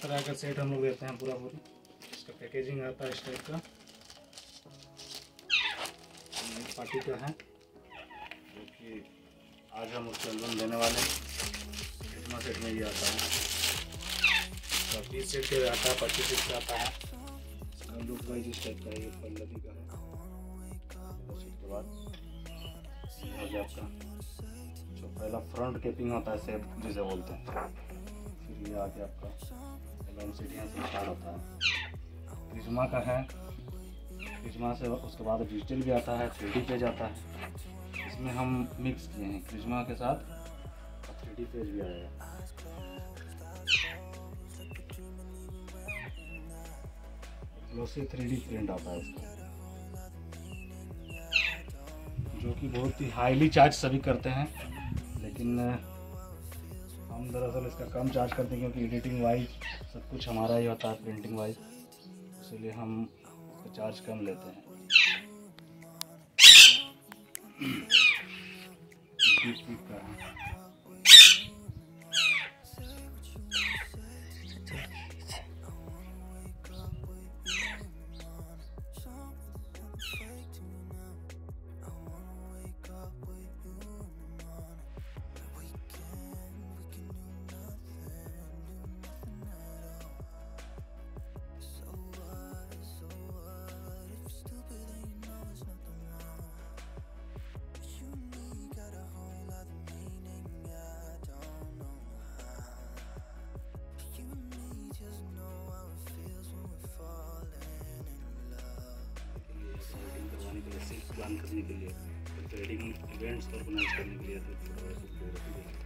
तरह का सेट हम लोग देते हैं पूरा। इसका पैकेजिंग आता है इस टाइप का, पार्टी का है, जो कि आज हम उसको एल्बम देने वाले हैं। क्रिसमस सेट में ये आता है, 20 सेट के आता है, 25 सेट का आता है। इसका लुक वाइज इस टाइप का है, ये पल्लवी का है। उसके बाद ये हो गया आपका जो पहला फ्रंट केपिंग होता है, सेट जिसे बोलते हैं। फिर ये आ गया आपका एल्बम सेट, यहाँ से स्टार्ट होता है। क्रिस्मा का है, क्रिस्मा से उसके बाद डिजिटल भी आता है, 3D पेज आता है। इसमें हम मिक्स किए हैं क्रिस्मा के साथ, और 3D पेज भी आएगा। ग्लोसी 3D प्रिंट आता है इसका, जो कि बहुत ही हाईली चार्ज सभी करते हैं, लेकिन हम दरअसल इसका कम चार्ज करते हैं, क्योंकि एडिटिंग वाइज सब कुछ हमारा ही होता है, प्रिंटिंग वाइज, इसलिए हम इसका चार्ज कम लेते हैं। डीप का है। प्लान करने के लिए, ट्रेडिंग इवेंट्स ऑर्गेनाइज करने के लिए, तो फोटोग्राफी